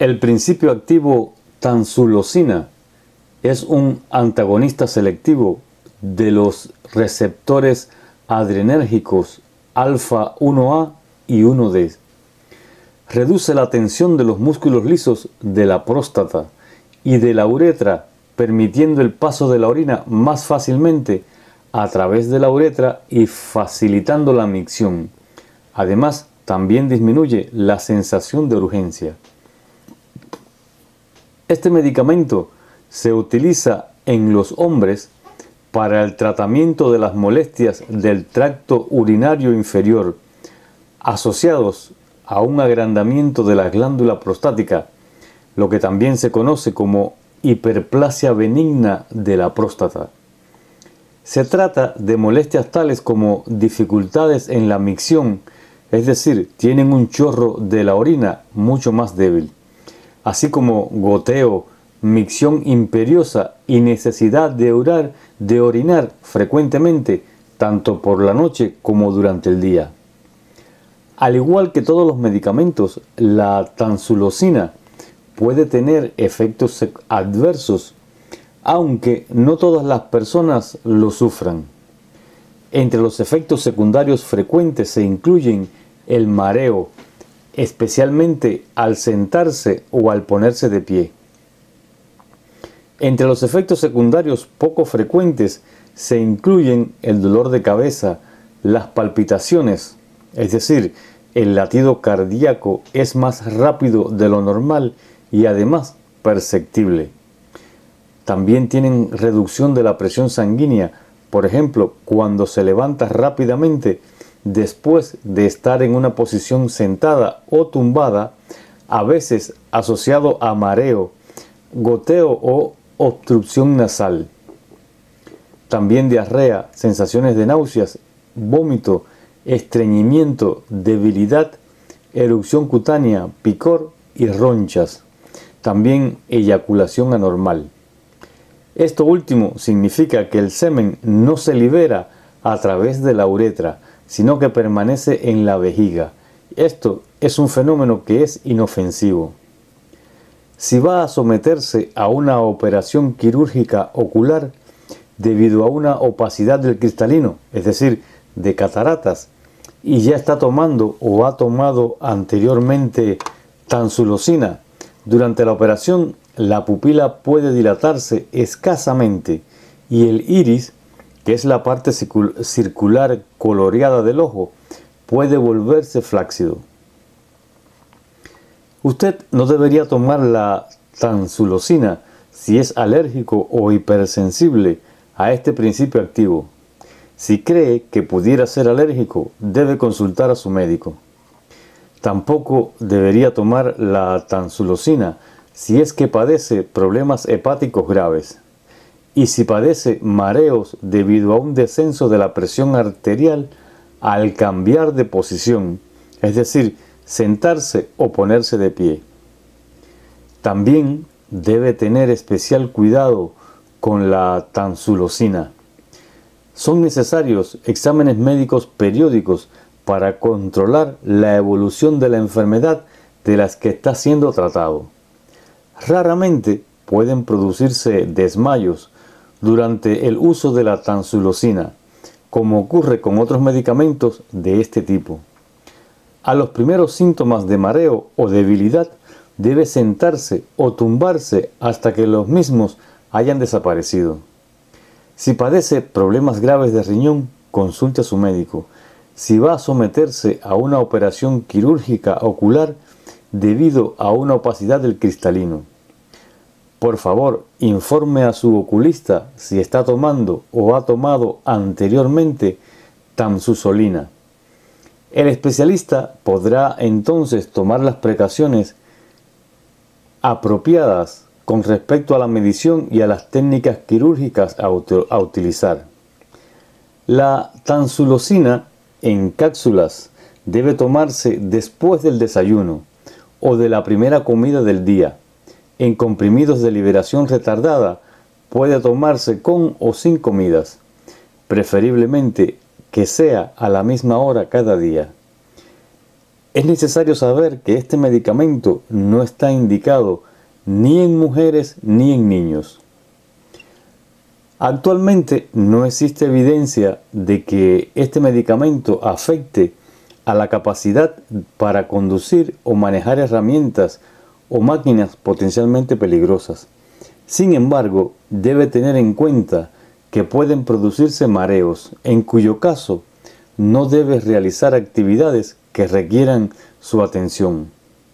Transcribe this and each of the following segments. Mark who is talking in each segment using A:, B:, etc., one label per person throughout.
A: El principio activo tansulosina es un antagonista selectivo de los receptores adrenérgicos alfa 1A y 1D. Reduce la tensión de los músculos lisos de la próstata y de la uretra, permitiendo el paso de la orina más fácilmente a través de la uretra y facilitando la micción. Además, también disminuye la sensación de urgencia. Este medicamento se utiliza en los hombres para el tratamiento de las molestias del tracto urinario inferior asociados a un agrandamiento de la glándula prostática, lo que también se conoce como hiperplasia benigna de la próstata. Se trata de molestias tales como dificultades en la micción, es decir, tienen un chorro de la orina mucho más débil, así como goteo, micción imperiosa y necesidad de orinar frecuentemente, tanto por la noche como durante el día. Al igual que todos los medicamentos, la tansulosina puede tener efectos adversos, aunque no todas las personas lo sufran. Entre los efectos secundarios frecuentes se incluyen el mareo, especialmente al sentarse o al ponerse de pie. Entre los efectos secundarios poco frecuentes se incluyen el dolor de cabeza, las palpitaciones, es decir, el latido cardíaco es más rápido de lo normal y además perceptible. También tienen reducción de la presión sanguínea, por ejemplo, cuando se levanta rápidamente después de estar en una posición sentada o tumbada, a veces asociado a mareo, goteo o obstrucción nasal. También diarrea, sensaciones de náuseas, vómito, estreñimiento, debilidad, erupción cutánea, picor y ronchas. También eyaculación anormal. Esto último significa que el semen no se libera a través de la uretra, sino que permanece en la vejiga. Esto es un fenómeno que es inofensivo. Si va a someterse a una operación quirúrgica ocular debido a una opacidad del cristalino, es decir, de cataratas, y ya está tomando o ha tomado anteriormente tansulosina, durante la operación la pupila puede dilatarse escasamente y el iris, que es la parte circular coloreada del ojo, puede volverse flácido. Usted no debería tomar la tansulosina si es alérgico o hipersensible a este principio activo. Si cree que pudiera ser alérgico, debe consultar a su médico. Tampoco debería tomar la tansulosina si es que padece problemas hepáticos graves y si padece mareos debido a un descenso de la presión arterial al cambiar de posición, es decir, sentarse o ponerse de pie. También debe tener especial cuidado con la tansulosina. Son necesarios exámenes médicos periódicos para controlar la evolución de la enfermedad de las que está siendo tratado. Raramente pueden producirse desmayos durante el uso de la tansulosina, como ocurre con otros medicamentos de este tipo. A los primeros síntomas de mareo o debilidad debe sentarse o tumbarse hasta que los mismos hayan desaparecido. Si padece problemas graves de riñón, consulte a su médico. Si va a someterse a una operación quirúrgica ocular debido a una opacidad del cristalino, por favor, informe a su oculista si está tomando o ha tomado anteriormente tamsusolina. El especialista podrá entonces tomar las precauciones apropiadas con respecto a la medición y a las técnicas quirúrgicas a utilizar. La tansulosina en cápsulas debe tomarse después del desayuno o de la primera comida del día. En comprimidos de liberación retardada puede tomarse con o sin comidas, preferiblemente que sea a la misma hora cada día. Es necesario saber que este medicamento no está indicado ni en mujeres ni en niños. Actualmente no existe evidencia de que este medicamento afecte a la capacidad para conducir o manejar herramientas o máquinas potencialmente peligrosas. Sin embargo, debe tener en cuenta que pueden producirse mareos, en cuyo caso no debe realizar actividades que requieran su atención.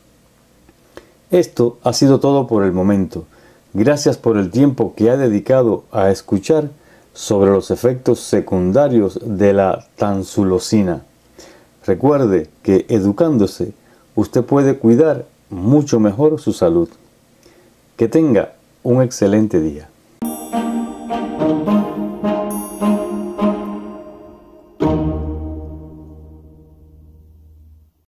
A: Esto ha sido todo por el momento. Gracias por el tiempo que ha dedicado a escuchar sobre los efectos secundarios de la tamsulosina. Recuerde que educándose, usted puede cuidar mucho mejor su salud. Que tenga un excelente día.